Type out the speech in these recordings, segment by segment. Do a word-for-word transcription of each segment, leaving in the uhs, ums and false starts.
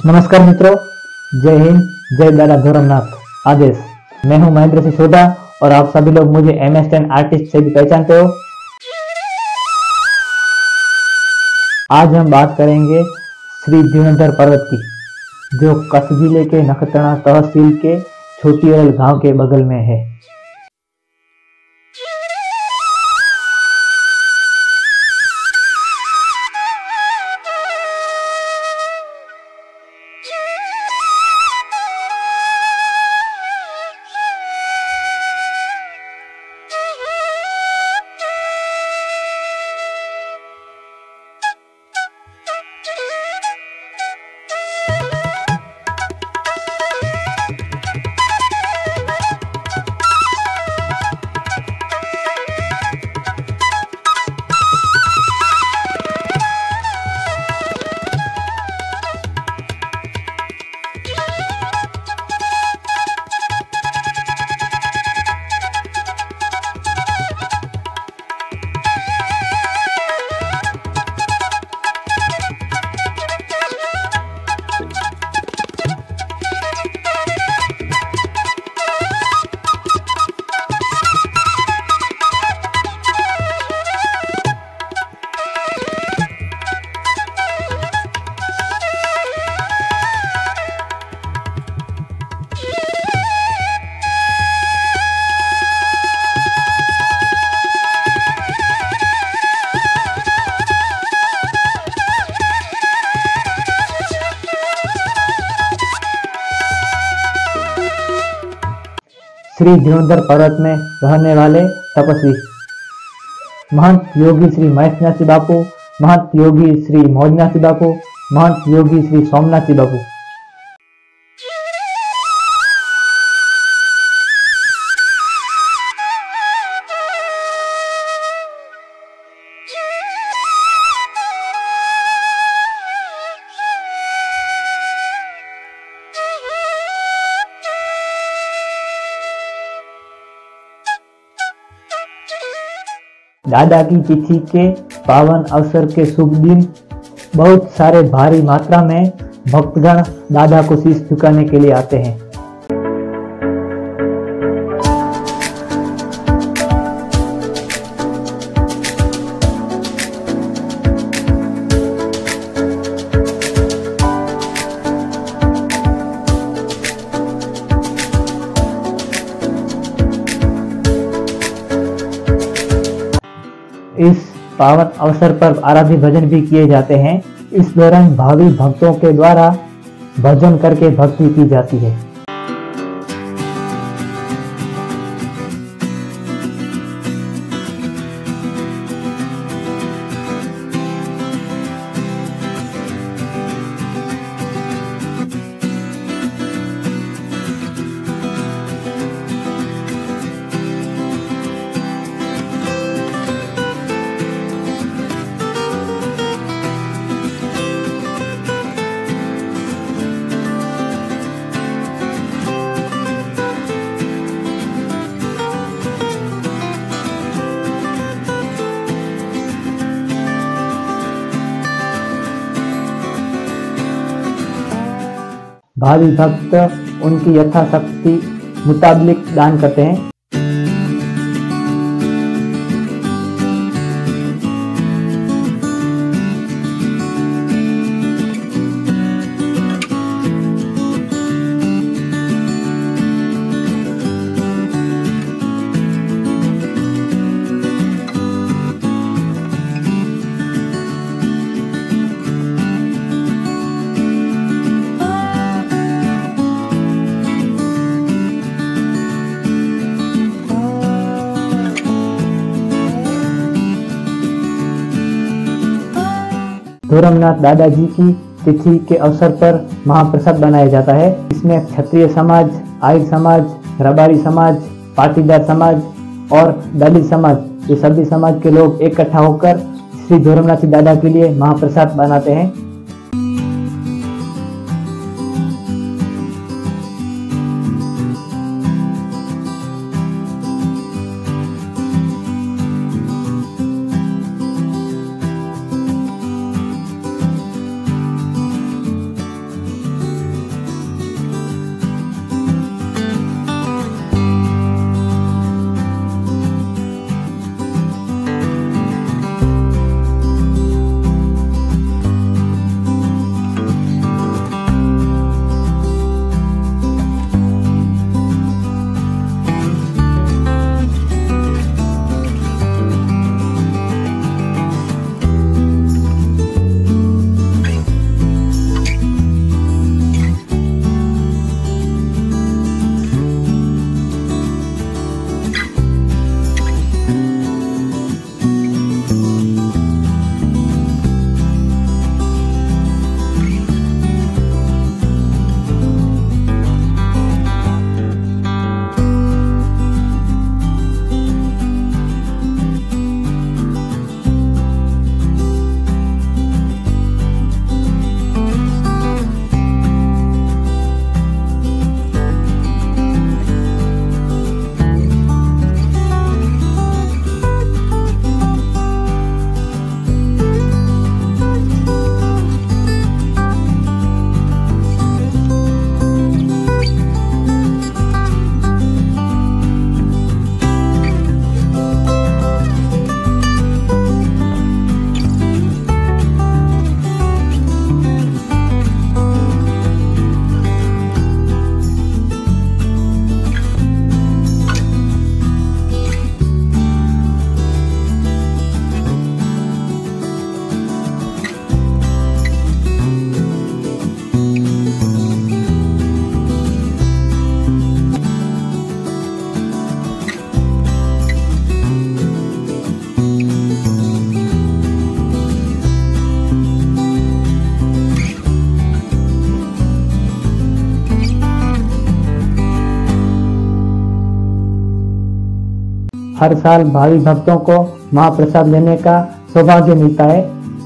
नमस्कार मित्रों, जय हिंद, जय दादा धर्मनाथ आदेश। मैं हूं महेंद्र सिंह सोढा और आप सभी लोग मुझे एम एस टेन आर्टिस्ट से भी पहचानते हो। आज हम बात करेंगे श्री जीर्णोद्धार पर्वत की, जो कच्छ जिले के नखत्राणा तहसील के छोटी अरल गांव के बगल में है। श्री जीर्णोद्धार पर्वत में रहने वाले तपस्वी महंत योगी श्री महेशनाथ बापू, महंत योगी श्री मौजनाथ बापू, महंत योगी श्री सोमनाथ बापू। दादा की तिथि के पावन अवसर के शुभ दिन बहुत सारे भारी मात्रा में भक्तगण दादा को शीश झुकाने के लिए आते हैं। इस पावन अवसर पर आराध्य भजन भी किए जाते हैं। इस दौरान भावी भक्तों के द्वारा भजन करके भक्ति की जाती है। भावी भक्त उनकी यथाशक्ति मुताबिक दान करते हैं। धर्मनाथ दादाजी की तिथि के अवसर पर महाप्रसाद बनाया जाता है। इसमें क्षत्रिय समाज, आर्य समाज, रबारी समाज, पाटीदार समाज और दलित समाज, ये सभी समाज के लोग इकट्ठा होकर श्री धर्मनाथ दादा के लिए महाप्रसाद बनाते हैं। हर साल भावी भक्तों को महाप्रसाद लेने का सौभाग्य मिलता है।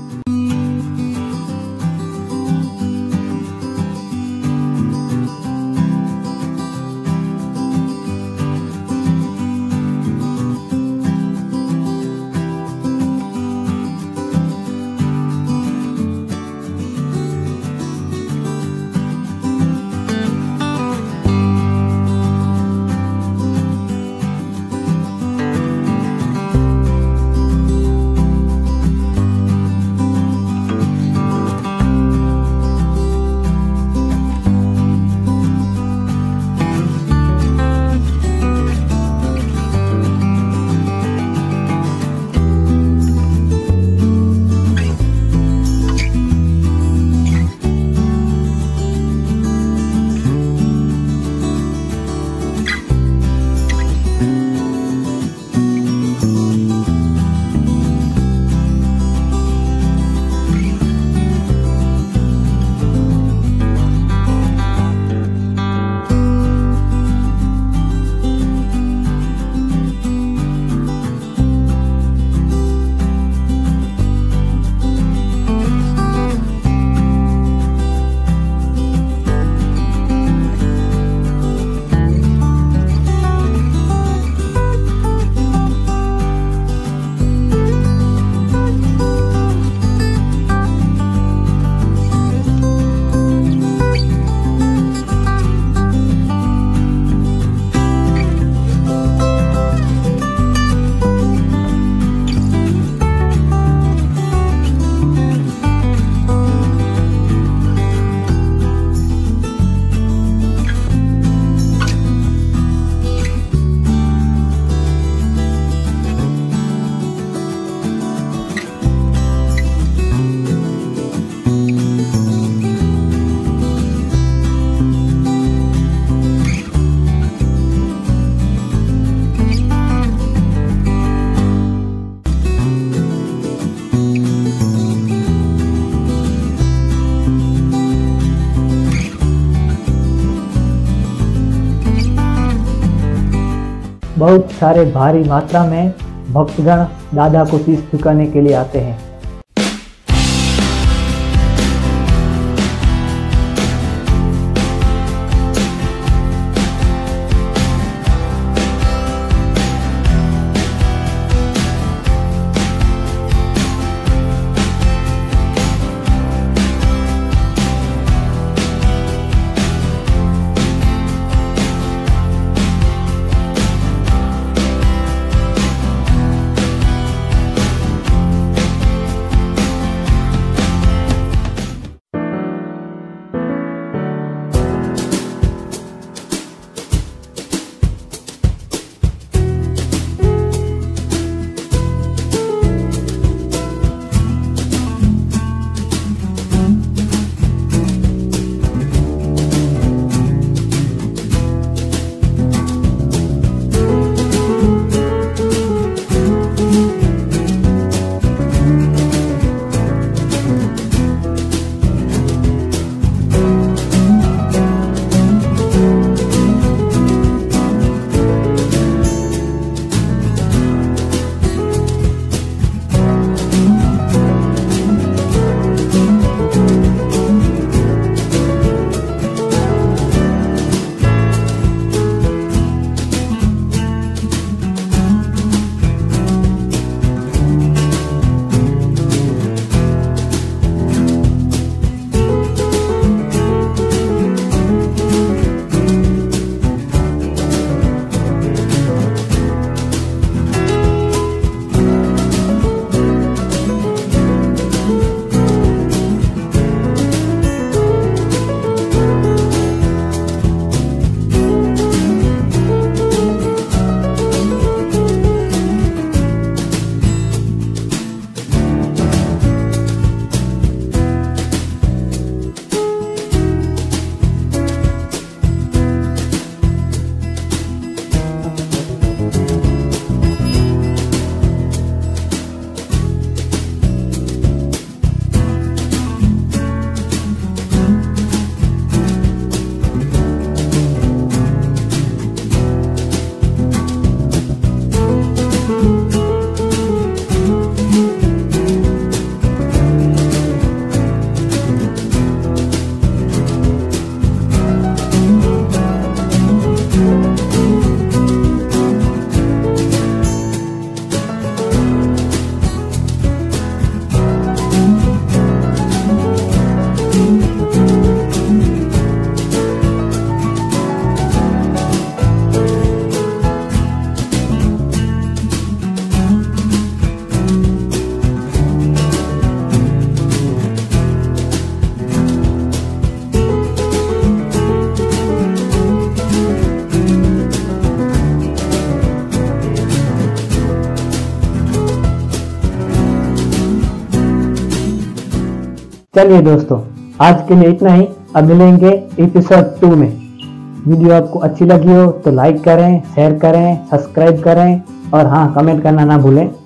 बहुत सारे भारी मात्रा में भक्तगण दादा को शीश झुकाने के लिए आते हैं। चलिए दोस्तों, आज के लिए इतना ही। अब मिलेंगे एपिसोड टू में। वीडियो आपको अच्छी लगी हो तो लाइक करें, शेयर करें, सब्सक्राइब करें और हाँ, कमेंट करना ना भूलें।